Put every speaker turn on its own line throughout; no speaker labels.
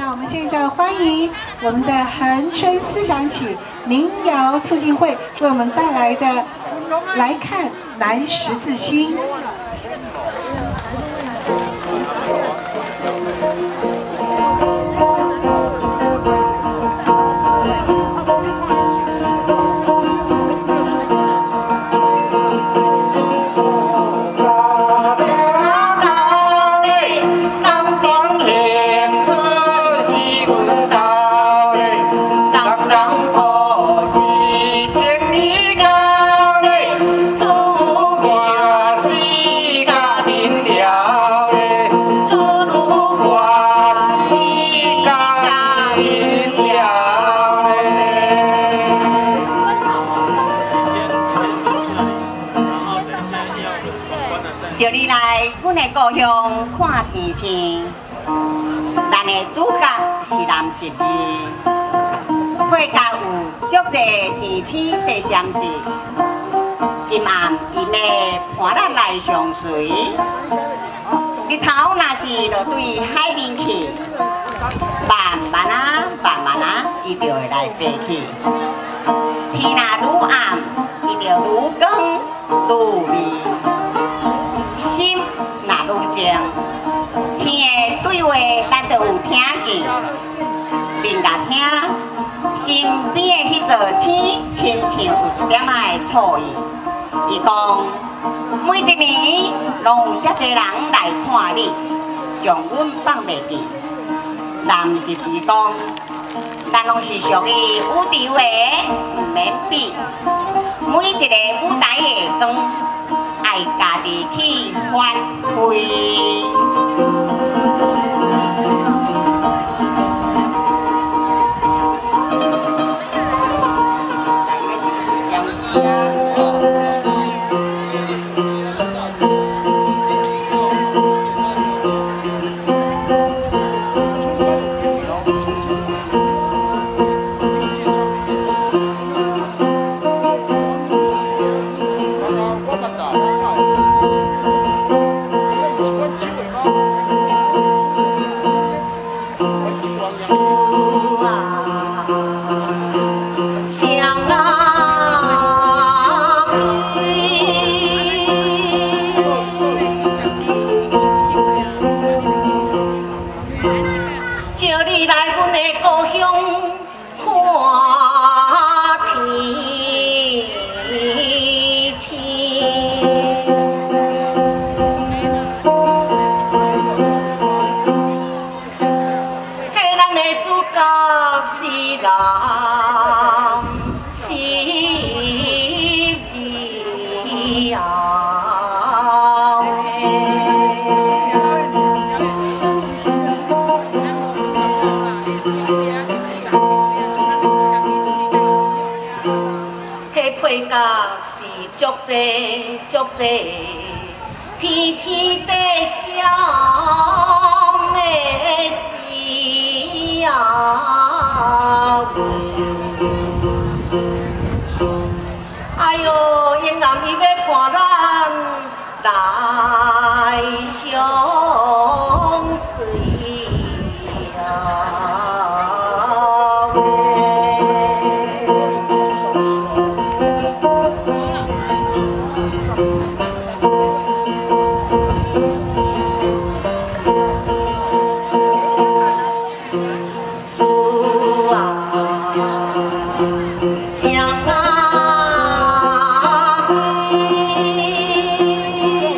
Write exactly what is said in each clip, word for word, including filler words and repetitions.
那我们现在欢迎我们的恒春思想起民谣促进会为我们带来的《来看南十字星》。
就你来阮的故乡看天星，咱的主角是南十字，会家有足侪天星在闪烁，今暗伊要伴咱来相随。日头若是落对海面去，慢慢啊慢慢啊，伊就会来爬起。天若愈暗，伊就愈光愈美。 心若愈静，星的对话咱都有听见，另甲听身边的迄座星，亲像有一点仔的错意。伊讲，每一年拢有遮侪人来看你，将阮放袂记。南十字讲，咱拢是属于宇宙的，毋免比。每一个舞台的光。 爱家己去发挥。大约就是这样子啊。 足济足济，天星在闪的时啊！哎哟，因暗伊要伴咱来相随啊！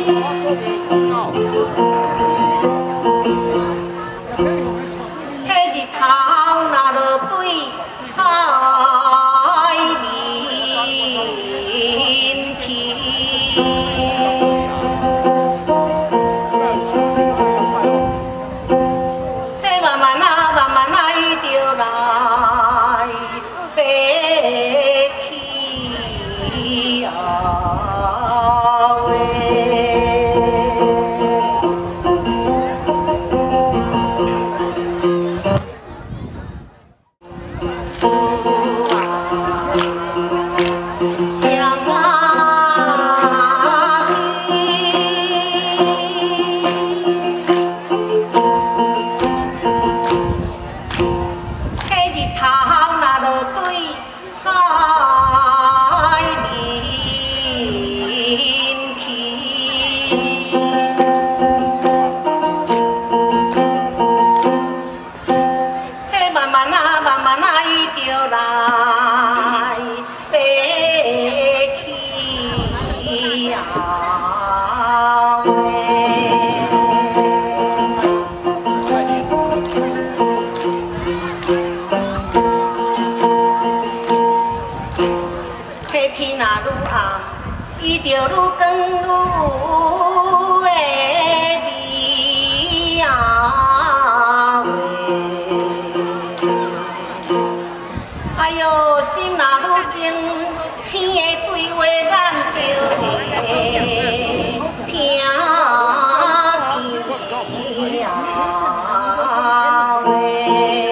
迄愈光愈有的美啊喂！哎呦，心若愈静，生的对话咱就会听见啊喂！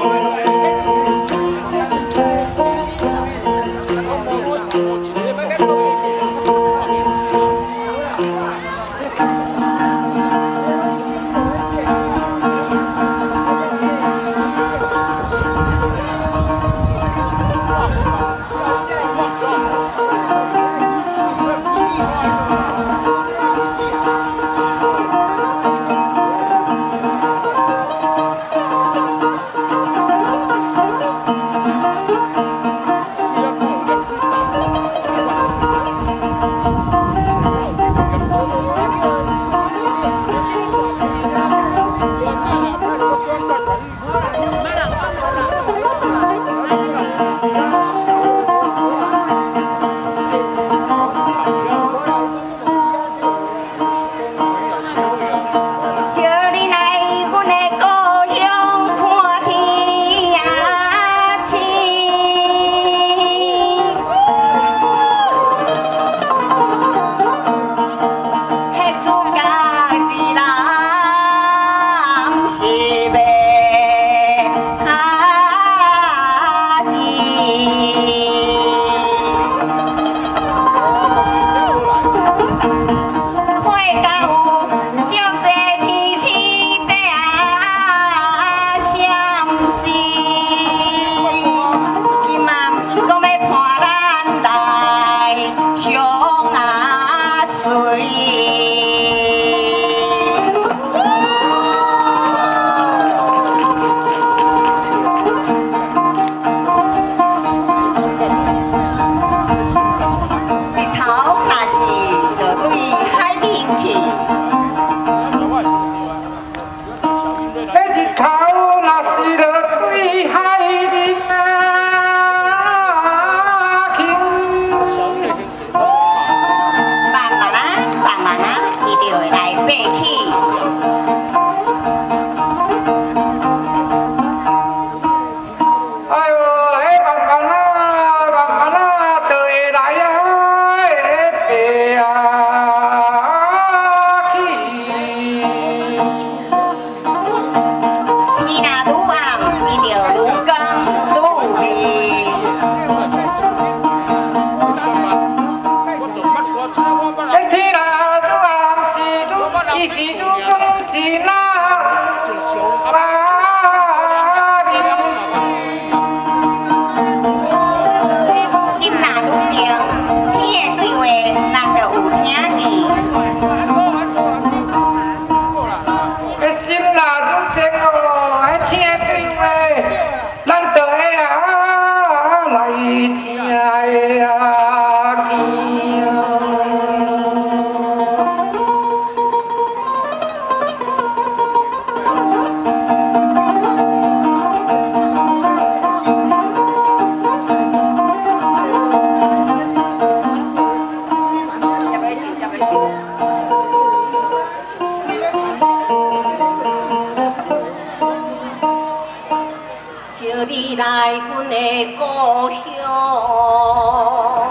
招你来阮的故乡，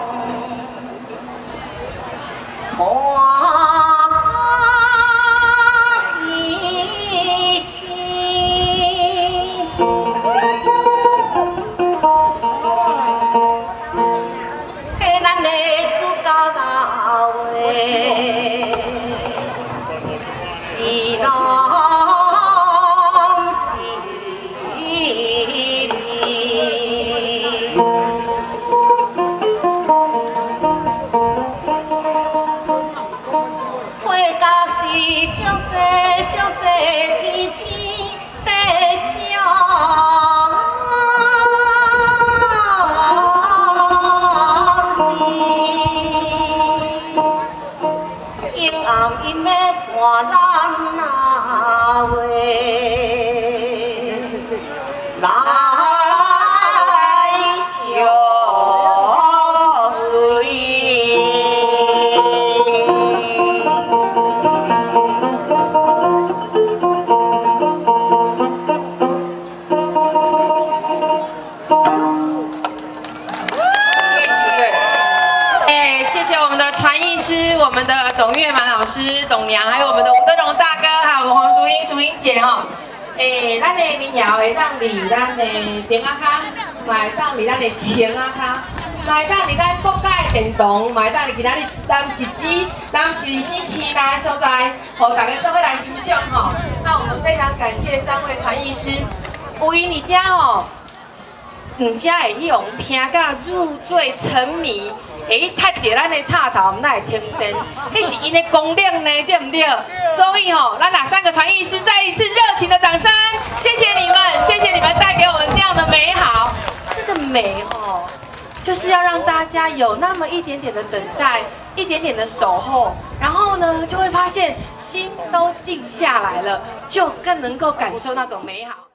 看天星，嘿，咱的主角老诶，是咯。 因要伴咱哪位来相随？
我们的董月满老师、董娘，还有我们的吴德荣大哥，还有我们黄淑英、淑英姐哈。诶，咱的民谣会当伫咱的电话卡，嘛会当伫咱的钱啊卡，嘛会当伫咱国家的电动，嘛会当伫其他的咱实际、咱实际市内所在，互大家做伙来欣赏吼。那我们非常感谢三位传艺师，有因你家吼，唔只会迄种听到入醉沉迷。 会去踢到咱的插头，毋那会停电，迄是因的功力呢，对不对？所以吼，咱哪三个传艺师再一次热情的掌声，谢谢你们，谢谢你们带给我们这样的美好。这个美吼，就是要让大家有那么一点点的等待，一点点的守候，然后呢，就会发现心都静下来了，就更能够感受那种美好。